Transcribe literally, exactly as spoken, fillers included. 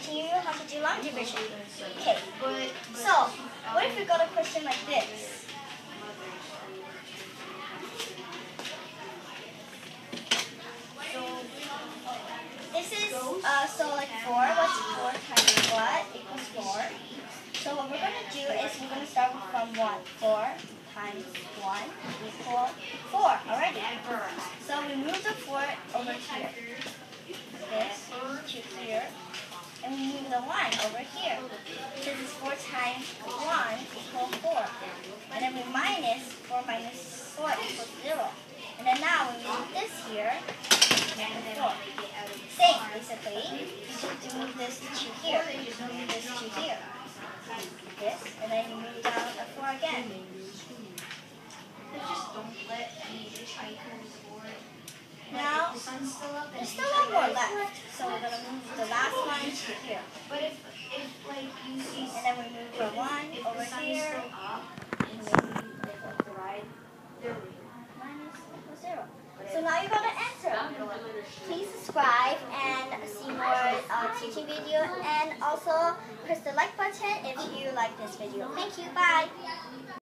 teaching you how to do long division. Okay, so what if we got a question like this? So this is, uh, so like four, what's four times what equals four. So what we're going to do is we're going to start from one. four times one equal four already. So we move the four over here. This to here. And we move the one over here. This is four times one equals four. And then we minus four minus four equals zero. And then now we move this here and four. Same, basically. Just move this to here. Move this to here. This, and then you move down a four again. Just don't let any hitchhikers or now, the sun's still up. There's still one more left, so we're going to move the last one to here. But if, if like, you see... And then we move the one if over the sun here. is still up, and maybe like up the ride, there we go. Minus equals zero. So now you got an answer. Please subscribe and see more uh, teaching video, and also press the like button if you like this video. Thank you. Bye.